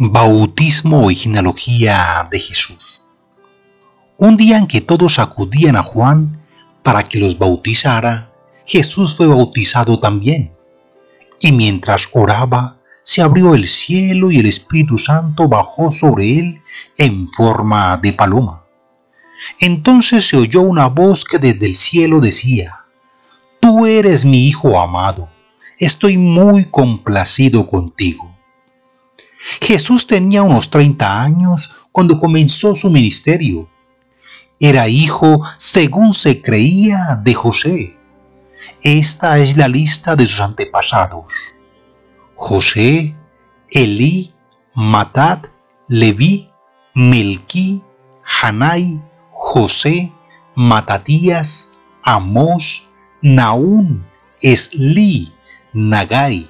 Bautismo y genealogía de Jesús. Un día en que todos acudían a Juan para que los bautizara, Jesús fue bautizado también. Y mientras oraba, se abrió el cielo y el Espíritu Santo bajó sobre él en forma de paloma. Entonces se oyó una voz que desde el cielo decía: «Tú eres mi Hijo amado, estoy muy complacido contigo». Jesús tenía unos 30 años cuando comenzó su ministerio. Era hijo, según se creía, de José. Esta es la lista de sus antepasados: José, Elí, Matat, Leví, Melquí, Janai, José, Matatías, Amós, Naún, Esli, Nagai,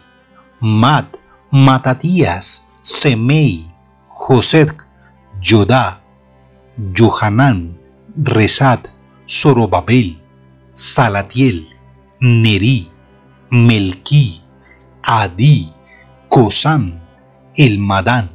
Matatías, Semei, Josec, Jodá, Johanán, Resat, Zorobabel, Salatiel, Neri, Melquí, Adí, Cosam, Elmadán,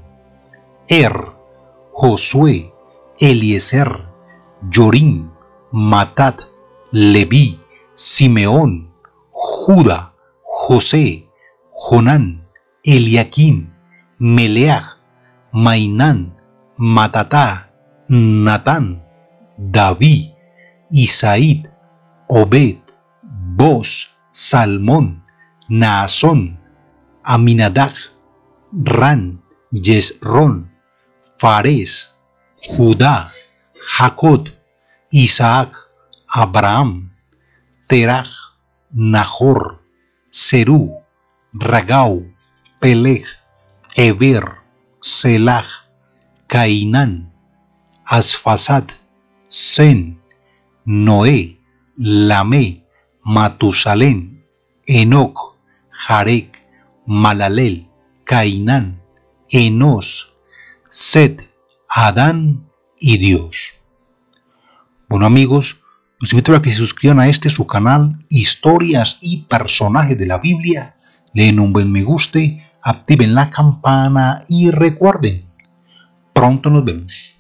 Josué, Eliezer, Jorim, Matat, Leví, Simeón, Judá, José, Jonán, Eliaquín, Meleach, Mainán, Matatá, Natán, David, Isaí, Obed, Boz, Salmón, Naasón, Aminadab, Ran, Yesrón, Fares, Judá, Jacob, Isaac, Abraham, Terach, Nahor, Serú, Ragau, Peleg, Eber, Selah, Cainán, Asfasad, Sen, Noé, Lamé, Matusalén, Enoc, Jarec, Malalel, Cainán, Enos, Set, Adán y Dios. Bueno, amigos, los invito a que se suscriban a su canal, Historias y Personajes de la Biblia, le den un buen me guste, activen la campana y recuerden, pronto nos vemos.